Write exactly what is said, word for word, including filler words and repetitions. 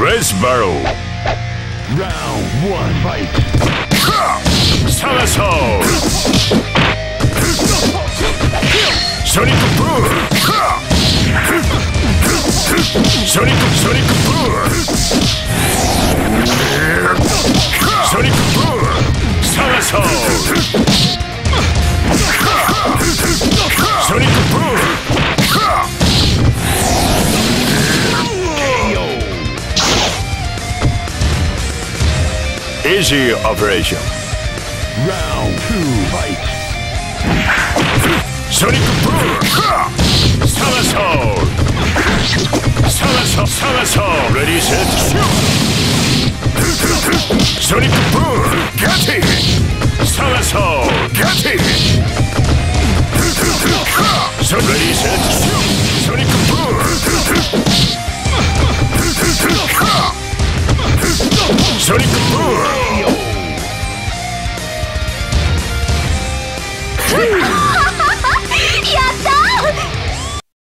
Let's battle. Round one, fight. Salaso. Sonic Boom. Sonic Sonic Boom. Sonic Boom. Salaso. Sonic Boom. Easy operation. Round two, fight. Sonic Boom! Salaso! Salaso! Salaso! Ready, set, shoot! Sonic Boom! Got it! Salaso! Got it! So ready, set, shoot! Sonic Boom!